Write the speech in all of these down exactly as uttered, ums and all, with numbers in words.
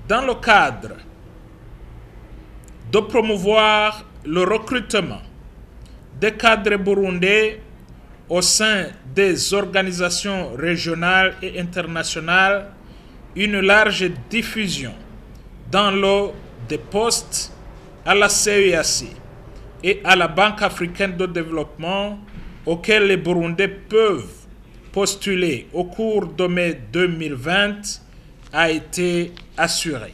dans le cadre de promouvoir le recrutement des cadres burundais au sein des organisations régionales et internationales, une large diffusion dans l'eau des postes à la C E A C et à la Banque africaine de développement auxquels les Burundais peuvent postuler au cours de mai deux mille vingt a été assurée.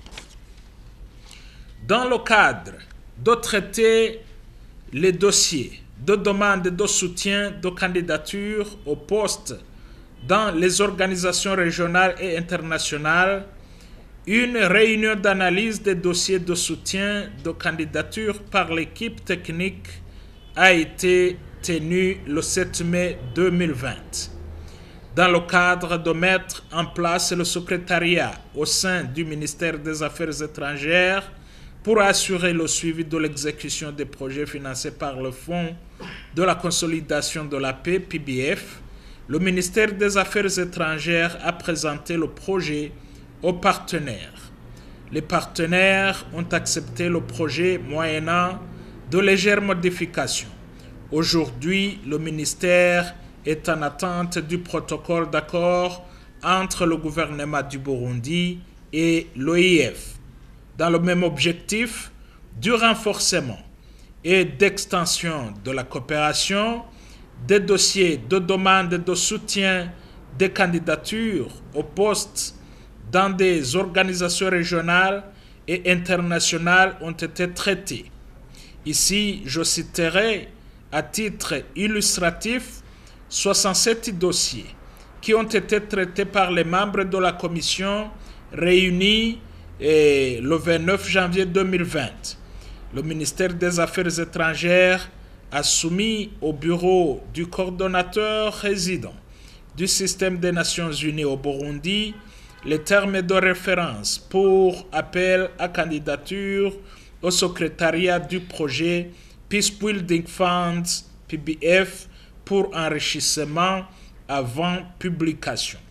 Dans le cadre de traiter les dossiers de demande de soutien de candidature au poste dans les organisations régionales et internationales, une réunion d'analyse des dossiers de soutien de candidature par l'équipe technique a été tenue le sept mai deux mille vingt. Dans le cadre de mettre en place le secrétariat au sein du ministère des Affaires étrangères pour assurer le suivi de l'exécution des projets financés par le Fonds de la consolidation de la paix, P B F, le ministère des Affaires étrangères a présenté le projet aux partenaires. Les partenaires ont accepté le projet moyennant de légères modifications. Aujourd'hui, le ministère est en attente du protocole d'accord entre le gouvernement du Burundi et l'O I F, dans le même objectif du renforcement et d'extension de la coopération. Des dossiers de demande de soutien des candidatures au poste dans des organisations régionales et internationales ont été traités. Ici, je citerai à titre illustratif soixante-sept dossiers qui ont été traités par les membres de la commission réunie eh, le vingt-neuf janvier deux mille vingt. Le ministère des Affaires étrangères a soumis au bureau du coordonnateur résident du système des Nations Unies au Burundi les termes de référence pour appel à candidature au secrétariat du projet Peace Building Funds, P B F, pour enrichissement avant publication.